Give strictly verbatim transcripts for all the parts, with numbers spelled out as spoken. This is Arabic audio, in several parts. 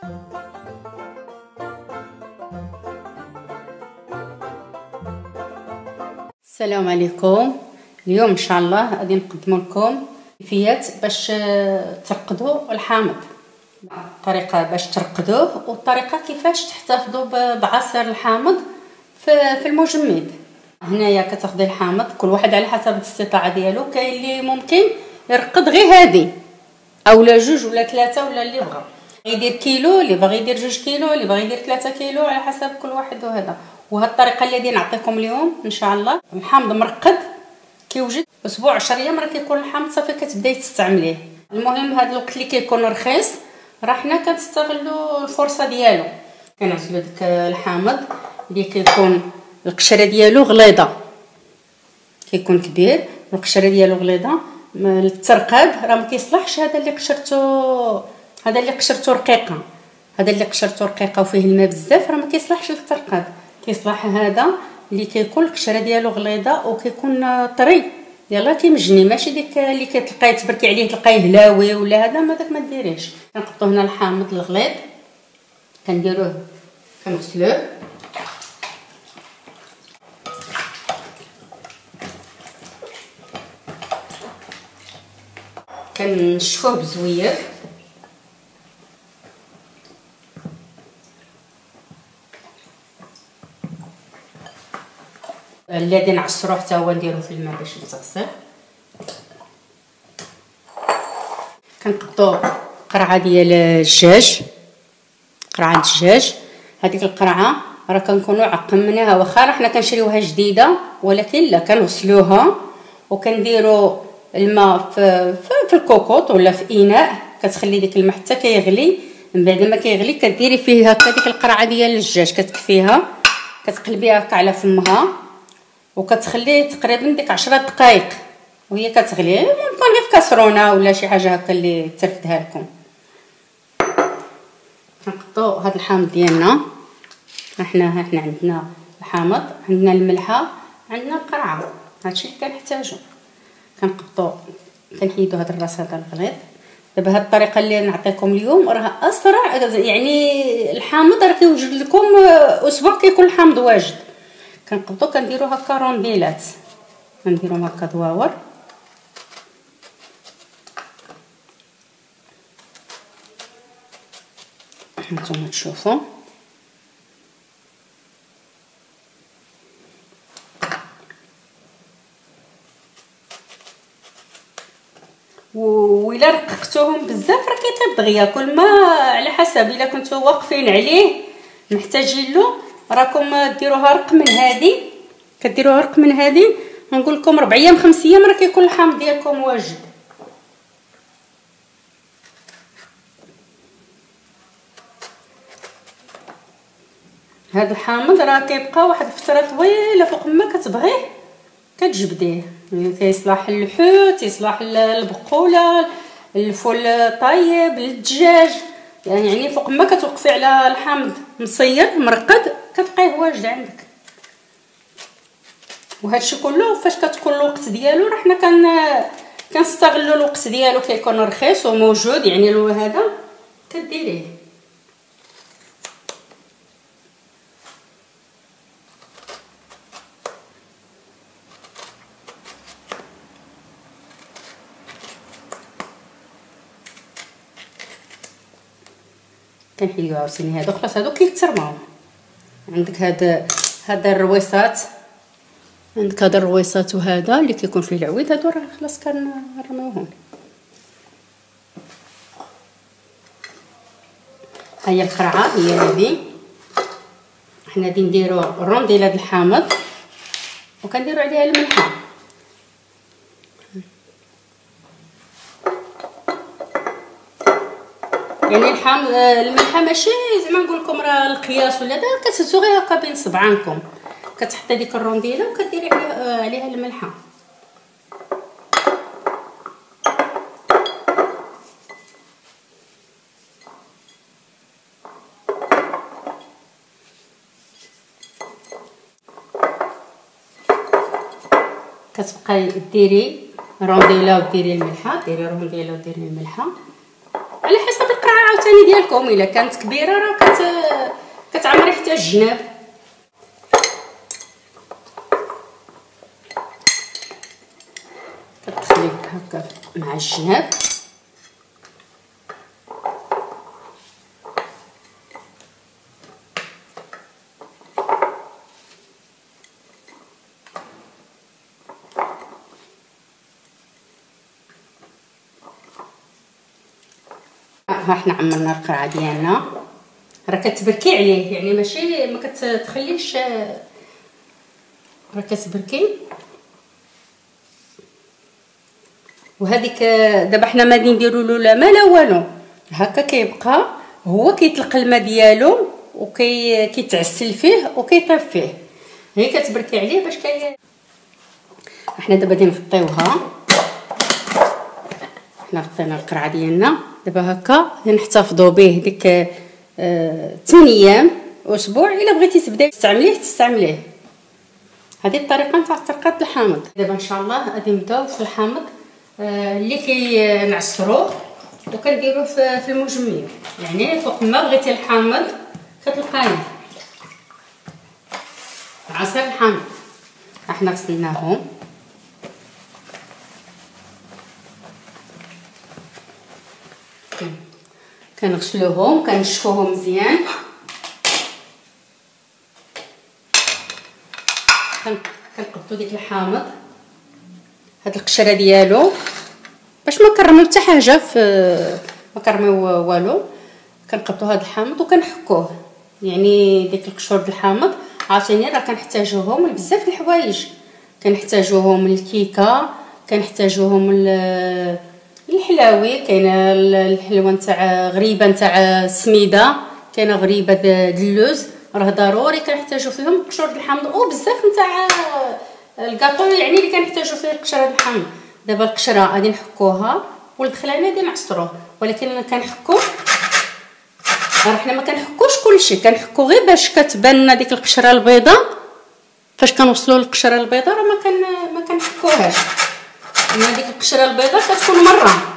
السلام عليكم. اليوم ان شاء الله غادي نقدم لكم كيفيات باش ترقدوا الحامض، الطريقه باش ترقدوه والطريقه كيفاش تحتفظوا بعصير الحامض في المجمد. هنايا كتاخذي الحامض، كل واحد على حسب الاستطاعه ديالو. كاين اللي ممكن يرقد غير هادي اولا جوج ولا ثلاثه ولا اللي بغى يدير كيلو، اللي باغي يدير جوج كيلو، اللي باغي يدير ثلاثة كيلو، على حسب كل واحد. وهذا وهاد الطريقه اللي غادي نعطيكم اليوم ان شاء الله. الحامض مرقد كيوجد اسبوع عشرة ايام راه كيكون الحامض صافي كتبداي تستعمليه. المهم هذا الوقت اللي كيكون رخيص راه حنا كنستغلوا الفرصه ديالو. كنعزلوا داك الحامض اللي كيكون القشره ديالو غليظه، كيكون كبير والقشره ديالو غليظه للترقاد، راه ما كيصلحش هذا اللي قشرته هذا اللي قشرته رقيقه هذا اللي قشرته رقيقه وفيه الماء بزاف، راه ما كيصلحش للترقاد. كيصلح هذا اللي كيكون القشره ديالو غليظه وكيكون طري، يلا كيمجني، ماشي ديك اللي كتلقاي تبركي عليه تلقايه هلاوي ولا هذا، ما داك ما ديريش. كنحطوا هنا الحامض الغليظ، كنديروه كنغسلوه، كنشفوه بزوير، اللي غادي نعصروه حتى هو نديروه في الماء باش يتغسل. كنقطعوا قرعه ديال الدجاج، قرعه الدجاج. هذيك القرعه راه كنكونوا عقمناها، واخا راه حنا كنشريوها جديده ولكن لا، كنغسلوها وكنديروا الماء في في الكوكوط ولا في اناء، كتخلي ديك الماء حتى كيغلي. من بعد ما كيغلي كديري فيه هكا ديك القرعه ديال الدجاج، كتكفيها كتقلبيها هكا على فمها وكتخليه تقريبا ديك عشرة دقائق وهي كتغلي. ممكن غير في كاسرونه ولا شي حاجه هكا اللي ترفدها لكم. كنقطعوا هذا الحامض ديالنا، احنا حنا عندنا الحامض، عندنا الملحه، عندنا القرعه، هادشي اللي كنحتاجو. كنقطعوا كنحيدوا هذا الراس هذا الغليظ. دابا هاد الطريقه اللي نعطيكم اليوم راه اسرع، يعني الحامض راه كيوجد لكم اسبوع كيكون الحامض واجد. كنقبطو كنديرو هكا رونديلات، كنديروهم هكا دواور، هانتوما تشوفوا. وإلا رققتوهم بزاف راه كيطيب دغيا، كل ما على حسب. الا كنتو واقفين عليه محتاجين له راكم ديروها رق من هادي، كديروها رق من هادي، نقول لكم ربع ايام خمس ايام راه كيكون الحامض ديالكم واجد. هذا الحامض راه كيبقى واحد الفتره طويله، فوق ما كتبغيه كتجبديه. كيصلح للحوت، يصلح للبقوله، الفول طايب، للدجاج، يعني فوق ما كتوقفي على الحامض مصير مرقد كتلقايه واجد عندك. وهادشي كله فاش كتكون الوقت ديالو راه حنا كن كنستغلوا الوقت ديالو، كيكون رخيص وموجود، يعني لو هذا كديريه. كنحيدو عاوتاني هادو، خلاص هادو كيترماو. عندك هاد هاد الرويصات، عندك هاد الرويصات وهذا اللي كيكون فيه العويد، هادو راه خلاص كنرميوهم. هي القرعه هي هذه، حنا غادي نديرو رونديله د الحامض وكنديرو عليها الملحه. يعني الحامض الملحه ماشي زعما نقول لكم راه القياس ولا دار، كتهزو غير هكا بين صبعانكم، كتحطي ديك الرونديله وكديري عليها عليها الملحه. كتبقاي ديري رونديله وديري الملحه، ديري رونديله وديري الملحه. على حسب القرعه عاوتاني ديالكم. الا كانت كبيره راه كت كتعمري حتى الجناب. كتدخلي هكا مع الجناب. ها حنا عملنا القرعه ديالنا، راه كتبركي عليه يعني ماشي ما كتخليش، راه كتبركي. وهذيك دابا حنا ما غادي نديروا له لا ما لا والو، هكا كيبقى هو كيطلق الماء ديالو وكي كيتعسل فيه وكيطيب فيه، هي كتبركي عليه باش كي. حنا دابا غادي نغطيوها. حنا غطينا القرعه ديالنا، دابا هكا نحتفظوا به ديك آه ثمانية ايام اسبوع. الا بغيتي تبداي تستعمليه تستعمليه. هذه الطريقه نتاع ترقاد الحامض. دابا ان شاء الله غادي نبداو في الحامض آه اللي كنعصروه وكنديروه في, في المجمد. يعني فوق ما بغيتي الحامض كتلقايه عصير الحامض. احنا غسلناهم كنغسلوهم كنشفوهم مزيان. كنقبطوا ديك الحامض هاد القشره ديالو باش ما كنرميو حتى حاجه، في ما كنرميو والو. كنقبطوا هاد الحامض وكنحكوه. يعني ديك القشور د الحامض عاوتاني راه كنحتاجوهم لبزاف د الحوايج. كنحتاجوهم للكيكه، كنحتاجوهم الحلاوي، كاينه الحلوه نتاع غريبه نتاع السميده، كاينه غريبه د اللوز. راه ضروري كنحتاجو فيهم قشور د الحامض وبزاف نتاع الكاطو يعني اللي كنحتاجو فيه القشره د الحامض. دابا القشره غادي نحكوها والدخلانه غادي نعصروه، ولكن كنحكو راه حنا ما كنحكوش كلشي، كنحكو غير باش كتبان لنا ديك القشره البيضاء. فاش كنوصلوا للقشره البيضاء راه ما كن ما كنحكوهاش. اما ديك القشره البيضاء كتكون مره.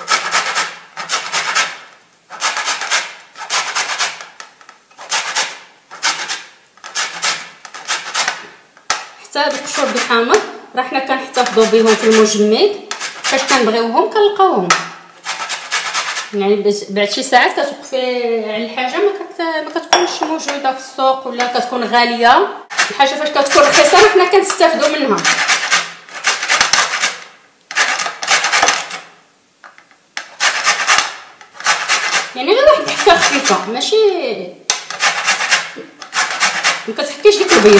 حتى هاد القشور د الحامض راه حنا كنحتفظوا بهم في المجمد، فاش كنبغيوهم كنلقاوهم. يعني بعد شي ساعات كتوقفي على الحاجه ما كت ما كتكونش موجوده في السوق ولا كتكون غاليه. الحاجه فاش كتكون رخيصه حنا كنستافدوا منها. يعني غير واحد الحكه خفيفه، ماشي ما كتحكيش ديك البيض.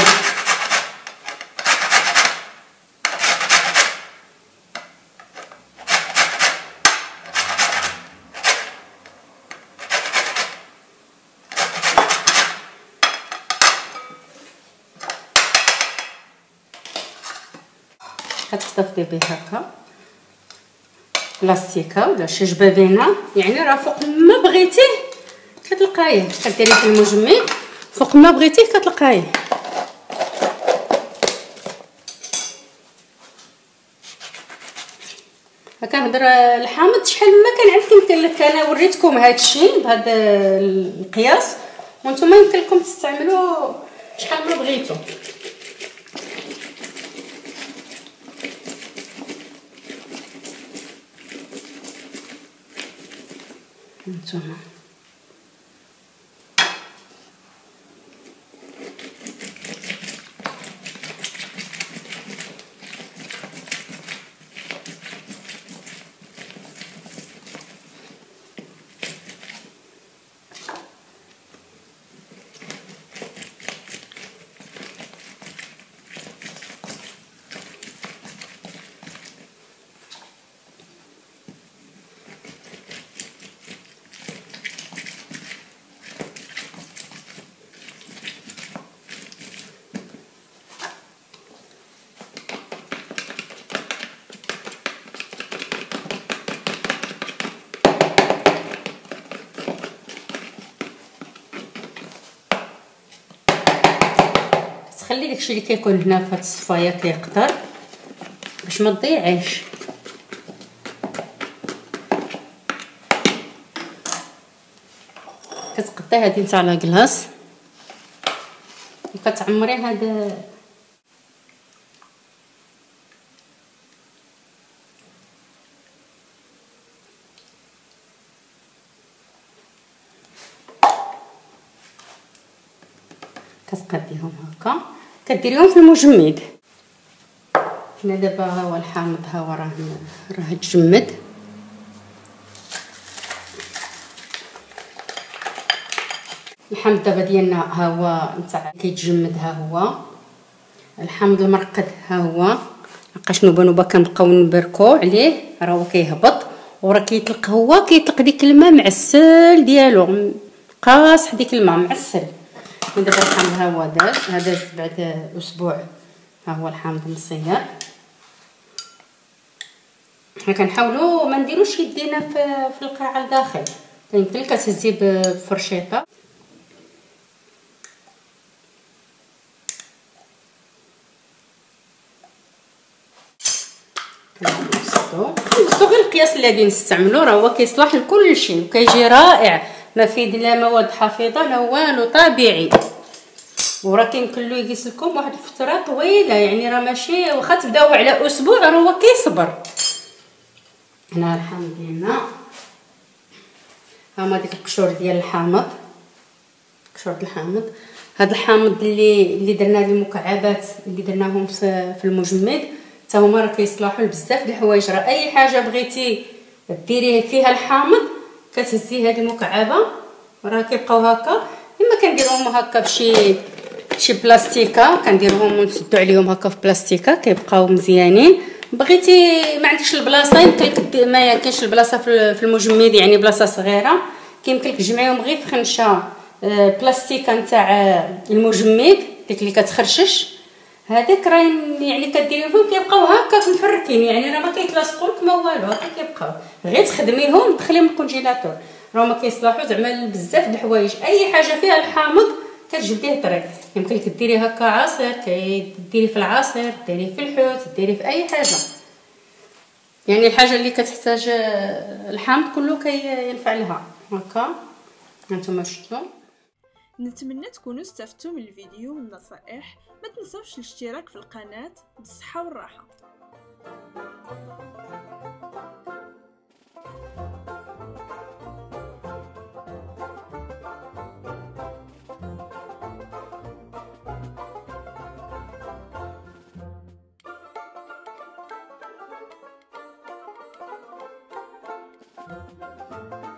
كتحتفظي به هكا لاستيكه ولا شي جبابينه. يعني راه فوق ما بغيتيه كتلقايه، كديريه في المجمد فوق ما بغيتيه كتلقايه. كنهضر الحامض شحال ما كان عندك يمكن لك انا وريتكم هذا الشيء بهذا القياس، وانتم يمكن لكم تستعملوا شحال ما بغيتوا. نتوما خلي داكشي اللي كيكون هنا في هاد الصفايه كيقطر باش ما تضيعيش. كتقطعي هادي نتاع لاكلاص وكتعمري هاد كتقاديهم هكا كديريهم في المجمد. هنا دابا ها هو الحامض، ها هو راه راه تجمد. الحامض دابا ديالنا ها هو نتاع كيتجمد، ها هو الحامض المرقد، ها هو لقاش نوبه نوبه كنبقاو نبركو عليه، راه هو كيهبط وراه كيطلق، هو كيطلق ديك الماء معسل ديالو، قاصح ديك الماء معسل. دابا الحامض ها هو داز، ها داز بعد اسبوع، ها هو الحامض مصير. حنا كنحاولوا ما نديروش يدينا في في القاعه لداخل، يمكن لك تهزي بفرشيطه. كنبسطو كنبسطو غير القياس اللي غادي نستعملو، راه هو كيصلح لكل شيء وكيجي رائع، ما فيه لا مواد حافظه لا والو، طبيعي. وراه كيمكن له يجلس لكم واحد الفتره طويله، يعني راه ماشي واخا تبداو على اسبوع راه هو كيصبر. هنا الحامض ديالنا، ها هما ديك القشور ديال الحامض، قشور الحامض. هاد الحامض اللي اللي درنا هاد المكعبات اللي درناهم في في المجمد حتى هما راه كيصلحوا لبزاف د الحوايج. راه اي حاجه بغيتي ديريه فيها الحامض كتهزي هاد المكعبه، راه كيبقاو هكا. اما كنديرهم هكا بشي شي بلاستيكه، كنديرهم ونسدو عليهم هكا في بلاستيكه كيبقاو مزيانين. بغيتي ما عندكش البلاصه، يمكن لك ما يمكنش البلاصه في المجمد، يعني بلاصه صغيره، كيمكن لك تجمعيهم غير في خنشه بلاستيكه نتاع المجمد ديك اللي كتخرشش، هذاك راه يعني كديريهم فيهم كيبقاو هكا مفركين، يعني راه ما كيتلاصقوا لك ما والو، هكا كيبقاو. غير تخدميهم تخليهم الكونجيلاتور، راه ما كيصلحوا زعما بزاف د الحوايج. اي حاجه فيها الحامض كتجبديه طريق، يمكن لك ديريه هكا عصير، كديريه في العصير، ديريه في الحوت، ديريه في اي حاجه، يعني الحاجه اللي كتحتاج الحامض كله كينفع لها. هكا هانتوما شفتوا. نتمنى تكونوا استفدتوا من الفيديو والنصائح. ما تنسوش الاشتراك في القناه. بالصحه والراحه. Thank you.